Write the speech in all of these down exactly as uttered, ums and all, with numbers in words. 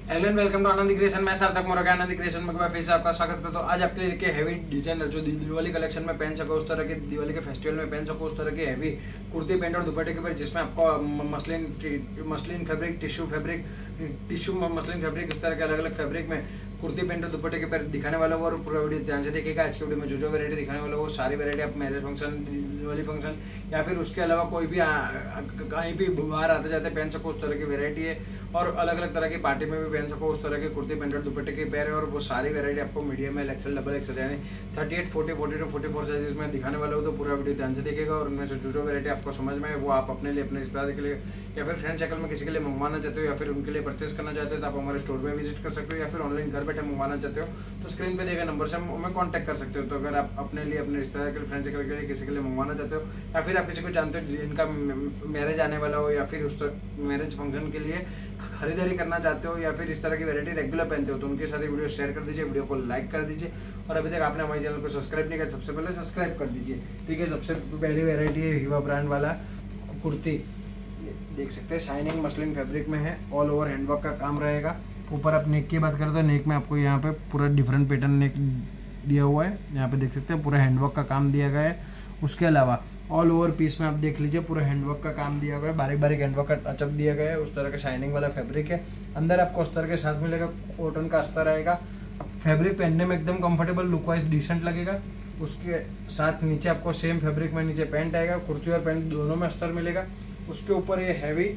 Hello and welcome to Anand creation. मैं सार्थक मोरगा आनंद creation में फिर से आपका स्वागत करता हूँ। आज आपके लिए लेके हैवी डिजाइनर जो दिवाली कलेक्शन में पहन सको, उस तरह के दिवाली के फेस्टिवल में पहन सको, उस तरह के हैवी कुर्ती पैंट और दुपट्टे के ऊपर, जिसमें आपको muslin muslin fabric, tissue fabric, tissue muslin fabric, इस तरह के अलग अलग फैब्रिक में कुर्ती पैंट और दुपट्टे के पैर दिखाने वाला हो। और पूरा वीडियो ध्यान से देखिएगा। आज के वीडियो में जो जो वैरायटी दिखाने वाला हो, वो सारी वैरायटी आप मैरिज फंक्शन, दिवाली फंक्शन या फिर उसके अलावा कोई भी कहीं भी बाहर आते जाते पहन सको, उस तरह की वैरायटी है। और अलग अलग तरह की पार्टी में भी पहन सको, उस तरह के कुर्ती पैंट और दुपट्टे के पैर है। और वो सारी वैरायटी आपको medium L, XL, double XL यानी thirty eight, forty, forty two forty four sizes में दिखाने वाला हो। तो पूरा वीडियो ध्यान से देखिएगा। और उनमें से जो जो वैरायटी आपको समझ में है, वो आप अपने लिए, अपने रिश्तेदार के लिए या फिर फ्रेंड सर्कल में किसी के लिए मंगवाना चाहते हो या फिर उनके लिए परचेस करना चाहते हो, तो आप हमारे स्टोर में विजिट कर सकते हो। या फिर ऑनलाइन घर बैठे मंगवाना चाहते हो तो स्क्रीन पे दिए गए नंबर से हमें कांटेक्ट कर सकते हो। तो अगर आप अपने लिए, अपने रिश्तेदार के लिए, फ्रेंड सर्कल के लिए किसी के लिए मंगवाना चाहते हो या फिर आप किसी को जानते हो जिनका मैरिज आने वाला हो या फिर उस मैरिज फंक्शन के लिए खरीदारी करना चाहते हो या फिर इस तरह की वैरायटी रेगुलर पहनते हो, तो उनके साथ वीडियो शेयर कर दीजिए, वीडियो को लाइक कर दीजिए। और अभी तक आपने हमारे चैनल को सब्सक्राइब नहीं किया, सबसे पहले सब्सक्राइब कर दीजिए। ठीक है, सबसे पहली वैरायटी है हीवा ब्रांड वाला कुर्ती। देख सकते हैं शाइनिंग मसलिन फैब्रिक में है, ऑल ओवर हैंडवर्क का काम रहेगा। ऊपर आप नेक की बात करें तो नेक में आपको यहाँ पे पूरा डिफरेंट पैटर्न नेक दिया हुआ है। यहाँ पे देख सकते हैं पूरा हैंडवर्क का काम दिया गया है। उसके अलावा ऑल ओवर पीस में आप देख लीजिए पूरा हैंडवर्क का काम दिया गया है, बारीक बारीक हैंडवर्क का टचअप दिया गया है। उस तरह का शाइनिंग वाला फैब्रिक है। अंदर आपको अस्तर के साथ मिलेगा, कॉटन का अस्तर आएगा। फैब्रिक पहनने में एकदम कंफर्टेबल, लुक वाइज डिसेंट लगेगा। उसके साथ नीचे आपको सेम फैब्रिक में नीचे पैंट आएगा, कुर्ती और पैंट दोनों में अस्तर मिलेगा। उसके ऊपर ये हैवी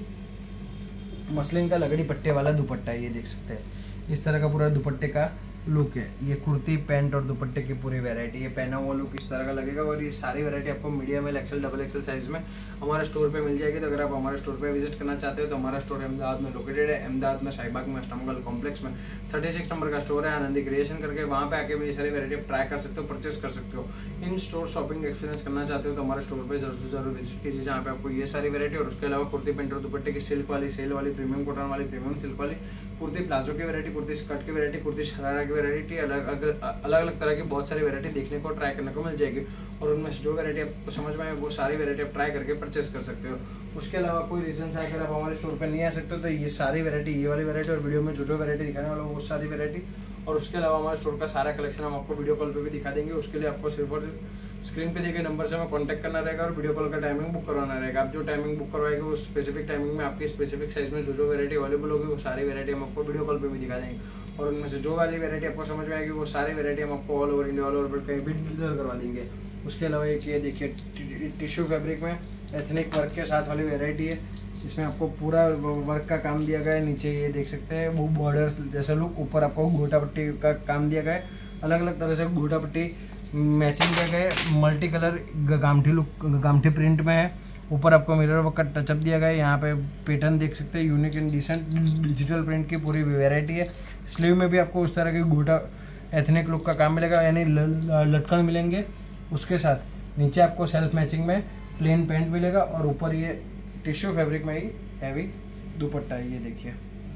मसलिन का लगड़ी पट्टे वाला दुपट्टा है, ये देख सकते हैं। इस तरह का पूरा दुपट्टे का लुक है। ये कुर्ती पैंट और दुपट्टे की पूरी वैरायटी, ये पहना हुआ लुक इस तरह का लगेगा। और ये सारी वैरायटी आपको medium L, XL, double XL size में हमारे स्टोर पे मिल जाएगी। तो अगर आप हमारे स्टोर पे विजिट करना चाहते हो तो हमारा स्टोर अहमदाबाद में लोकेटेड है। अहमदाबाद में शाहीबाग में अष्टमंगल कॉम्प्लेक्स में थर्टी सिक्स नंबर का स्टोर है, आनंदी क्रिएशन करके। वहाँ पे आके भी ये सारी वैरायटी आप ट्राई कर सकते हो, परचेस कर सकते हो। इन स्टोर शॉपिंग एक्सपीरियंस करना चाहते हो तो हमारे स्टोर पर जरूर जरूर विजिट कीजिए, जहाँ पे आपको ये सारी वैरायटी और उसके अलावा कुर्ती पैंट और दुपट्टे की सिल्क वाली, सेल वाली, प्रीमियम कॉटन वाली, प्रीमियम सिल्क वाली, कुर्ती प्लाजो की वैरायटी, कुर्ती स्कर्ट की वैरायटी, कुर्ती शरारा की वैरायटी, अलग अलग अलग तरह की बहुत सारी वैरायटी देखने को, ट्राई करने को मिल जाएगी। और उनमें से जो वैरायटी आपको समझ में आए वो सारी वैरायटी आप ट्राई करके परचेस कर सकते हो। उसके अलावा कोई रीजन से अगर आप हमारे स्टोर पर नहीं आ सकते तो ये सारी वैरायटी, ये वाली वैरायटी और वीडियो में जो जो वैरायटी दिखाने वाला वो सारी वैरायटी, और उसके अलावा हमारे स्टोर का सारा कलेक्शन हम आपको वीडियो कॉल पे भी दिखा देंगे। उसके लिए आपको सिर्फ और स्क्रीन पे दिए गए नंबर से हमें कांटेक्ट करना रहेगा और वीडियो कॉल का टाइमिंग बुक करवाना रहेगा। आप जो टाइमिंग बुक करवाएंगे उस स्पेसिफिक टाइमिंग में आपकी स्पेसिफिक साइज में जो जो वैरायटी अवेलेबल होगी वो सारी वैरायटी हम आपको वीडियो कॉल पे भी दिखा देंगे। और उनमें से जो वाली वैरायटी आपको समझ में आएगी वो सारी वैरायटी हम आपको all over India, all over कहीं भी डिलीवर करवा देंगे। उसके अलावा एक ये देखिए टिश्यू फैब्रिक में एथनिक वर्क के साथ वाली वैरायटी है। इसमें आपको पूरा वर्क का काम दिया गया है। नीचे ये देख सकते हैं वो बॉर्डर जैसा लुक, ऊपर आपको गोटा पट्टी का काम दिया गया है। अलग अलग तरह से गोटा पट्टी मैचिंग किया गया है। Multi colour gamthi look, gamthi print में है। ऊपर आपको मिरर वर्क का टचअप दिया गया है। यहाँ पे पैटर्न देख सकते हैं, unique and decent digital print की पूरी वैरायटी है। स्लीव में भी आपको उस तरह की गोटा एथनिक लुक का काम मिलेगा, यानी लटकन मिलेंगे। उसके साथ नीचे आपको सेल्फ मैचिंग में प्लेन पैंट मिलेगा और ऊपर ये टिश्यू फैब्रिक में ही हैवी दुपट्टा है। ये देखिए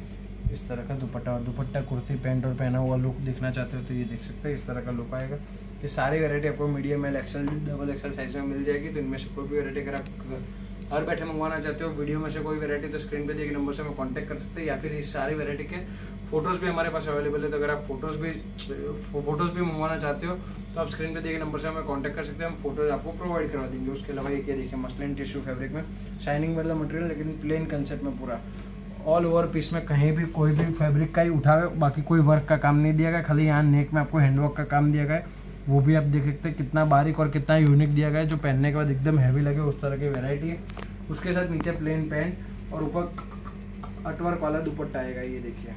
इस तरह का दुपट्टा, और दुपट्टा कुर्ती पैंट और पहना हुआ लुक देखना चाहते हो तो ये देख सकते हैं, इस तरह का लुक आएगा। ये सारी वैरायटी आपको medium L, XL, double XL size में मिल जाएगी। तो इनमें से कोई भी वैरायटी अगर आप घर बैठे मंगवाना चाहते हो, वीडियो में से कोई वैरायटी, तो स्क्रीन पे दिए गए नंबर से हमें कांटेक्ट कर सकते हैं। या फिर इस सारी वैरायटी के फोटोज़ भी हमारे पास अवेलेबल है। तो अगर आप फोटोज़ भी फोटोज़ भी मंगवाना चाहते हो तो आप स्क्रीन पे दिए गए नंबर से हमें कांटेक्ट कर सकते हैं, हम फोटोज आपको प्रोवाइड करवा देंगे। उसके अलावा ये क्या देखिए मसलिन टिश्यू फैब्रिक में शाइनिंग वाला मटेरियल, लेकिन प्लेन कंसेप्ट में पूरा ऑल ओवर पीस में कहीं भी कोई भी फैब्रिक का ही उठावे, बाकी कोई वर्क का काम नहीं दिया गया। खाली यहाँ नेक में आपको हैंडवर्क का काम दिया गया है, वो भी आप देख सकते हैं कितना बारीक और कितना यूनिक दिया गया है, जो पहनने के बाद एकदम हैवी लगे उस तरह की वैरायटी है। उसके साथ नीचे प्लेन पैंट और ऊपर अटवर्क वाला दुपट्टा आएगा। ये देखिए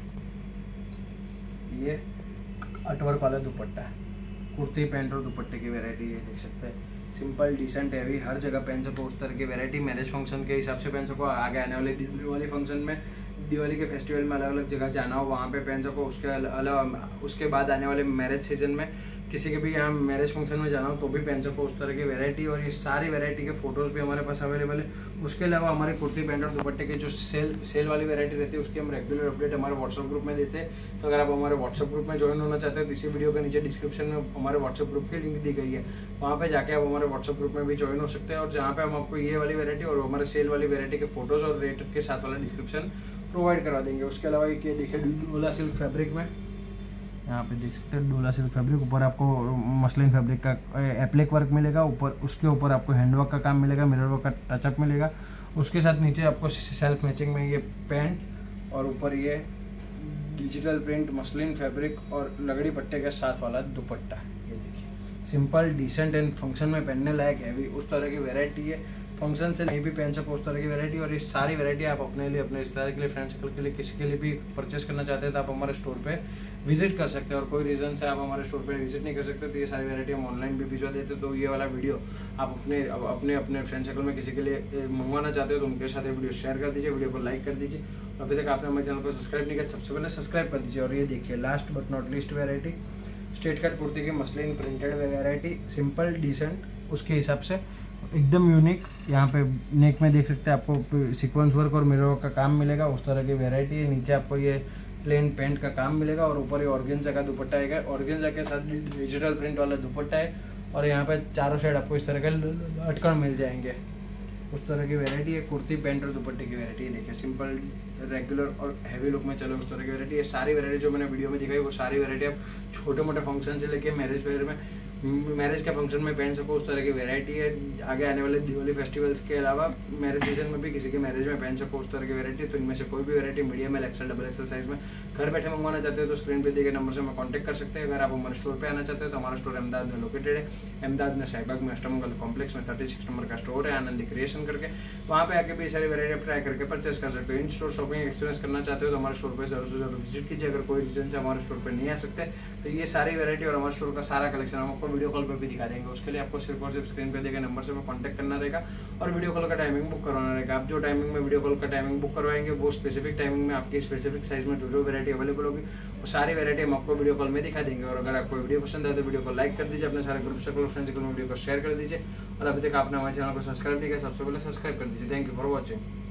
ये अटवर्क वाला दुपट्टा है, कुर्ती पैंट और दुपट्टे की वैरायटी ये देख सकते हैं। सिंपल डिसेंट हैवी हर जगह पहन सको उस तरह की वैरायटी, मैरिज फंक्शन के हिसाब से पहन सको। आगे आने वाले दिवाली फंक्शन में, दिवाली के फेस्टिवल में अलग अलग जगह जाना हो वहाँ पे पहन सको। उसके अलावा उसके बाद आने वाले मैरिज सीजन में किसी के भी यहाँ मैरिज फंक्शन में जाना हो तो भी पहन सको उस तरह की वैरायटी। और ये सारी वैरायटी के फोटोज़ भी हमारे पास अवेलेबल है। उसके अलावा हमारे कुर्ती पैंट और दुपट्टे के जो सेल सेल वाली वैरायटी रहती है उसकी हम रेगुलर अपडेट हमारे व्हाट्सअप ग्रुप में देते हैं। तो अगर आप हमारे व्हाट्सअप ग्रुप में ज्वाइन होना चाहते हैं तो इसी वीडियो के नीचे डिस्क्रिप्शन में हमारे व्हाट्सअप ग्रुप की लिंक दी गई है, वहाँ पे जाके आप हमारे व्हाट्सअप ग्रुप में भी ज्वाइन हो सकते हैं। और जहाँ पे हम आपको ये वाली वैरायटी और हमारे सेल वाली वैरायटी के फोटोज़ और रेट के साथ वाला डिस्क्रिप्शन प्रोवाइड करवा देंगे। उसके अलावा ये देखिए डोला सिल्क फैब्रिक में, यहाँ पे देख सकते हैं डोला सिल्क फैब्रिक, ऊपर आपको मसलिन फैब्रिक का एप्लिक वर्क मिलेगा, ऊपर उसके ऊपर आपको हैंडवर्क का काम मिलेगा, मिरर वर्क का टचअप मिलेगा। उसके साथ नीचे आपको सेल्फ मैचिंग में ये पैंट और ऊपर ये डिजिटल प्रिंट मसलिन फैब्रिक और लगड़ी पट्टे के साथ वाला दुपट्टा। ये देखिए सिंपल डिसेंट एंड फंक्शन में पहनने लायक हैवी उस तरह की वेराइटी है। फंक्शन से नहीं भी पहन सको उस तरह की वैरायटी, और ये सारी वैरायटी आप अपने लिए, अपने रिश्तेदार के लिए, फ्रेंड सर्कल के लिए, किसी के लिए भी परचेस करना चाहते हैं तो आप हमारे स्टोर पे विजिट कर सकते हैं। और कोई रीज़न से आप हमारे स्टोर पे विजिट नहीं कर सकते तो ये सारी वैरायटी हम ऑनलाइन भी भिजवा देते हैं। तो ये वाला वीडियो आप अपने अपने अपने फ्रेंड सर्कल में किसी के लिए मंगवाना चाहते हो तो उनके साथ ये वीडियो शेयर कर दीजिए, वीडियो को लाइक कर दीजिए। अभी तक आपने हमारे चैनल को सब्सक्राइब नहीं किया, सबसे पहले सब्सक्राइब कर दीजिए। और ये देखिए last but not least variety, straight cut kurti की muslin printed variety, simple decent, उसके हिसाब से एकदम यूनिक। यहाँ पे नेक में देख सकते हैं आपको सीक्वेंस वर्क और मिरर वर्क का काम मिलेगा, उस तरह की वैरायटी है। नीचे आपको ये प्लेन पैंट का काम मिलेगा और ऊपर ये ऑर्गेन्जा का दुपट्टा है, ऑर्गेन्जा के साथ डिजिटल प्रिंट वाला दुपट्टा है। और यहाँ पे चारों साइड आपको इस तरह के लटकन मिल जाएंगे, उस तरह की वैरायटी है। कुर्ती पैंट और दुपट्टे की वैरायटी है। देखिए सिंपल रेगुलर और हैवी लुक में चले उस तरह की वैरायटी है। सारी वैरायटी जो मैंने वीडियो में दिखाई वो सारी वैरायटी आप छोटे मोटे फंक्शन से लेके मैरिज वेयर में, मैरिज के फंक्शन में पहन सको उस तरह की वैरायटी है। आगे आने वाले दिवाली फेस्टिवल्स के अलावा मैरिज सीजन में भी किसी के मैरिज में पहन सको उस तरह की वैरायटी। तो इनमें से कोई भी variety medium L, XL, double XL size में घर बैठे मंगवाना चाहते हो तो स्क्रीन पे दिए गए नंबर से हमें कांटेक्ट कर सकते हैं। अगर आप हमारे स्टोर पे आना चाहते हो तो हमारा स्टोर अहमदाबाद में लोकेटेड है। अहमदाबाद में शाहीबाग में अष्टमंगल कॉम्प्लेक्स में थर्टी सिक्स नंबर का स्टोर है आनंदी क्रिएशन करके, वहाँ पे आके भी सारी वैरायटी आप ट्राई करके परचेस कर सकते हो। इन स्टोर शॉपिंग एक्सपीरियंस करना चाहते हो तो हमारे स्टोर पर जरूर से जरूर विजिट कीजिए। अगर कोई रीजन से हमारे स्टोर पर नहीं आ सकते तो ये सारी वैरायटी और हमारे स्टोर का सारा कलेक्शन हम आपको वीडियो कॉल पर भी दिखा देंगे। उसके लिए आपको सिर्फ और सिर्फ स्क्रीन पे देखे नंबर से हमें कांटेक्ट करना रहेगा और वीडियो कॉल का टाइमिंग बुक करवाना रहेगा। आप जो टाइमिंग में वीडियो कॉल का टाइमिंग बुक करवाएंगे वो स्पेसिफिक टाइमिंग में आपकी स्पेसिफिक साइज में जो जो वैरायटी अवेलेबल होगी वो सारी वैरायटी हम आपको वीडियो कॉल में दिखा देंगे। और अगर आपको वीडियो पसंद आए तो वीडियो को लाइक कर दीजिए, अपने सारे ग्रुप सर्कल फ्रेंड सर्कल में वीडियो को शेयर कर दीजिए। और अभी तक आपने हमारे चैनल को सब्सक्राइब नहीं किया, सबसे पहले सब्सक्राइब कर दीजिए। Thank you for watching.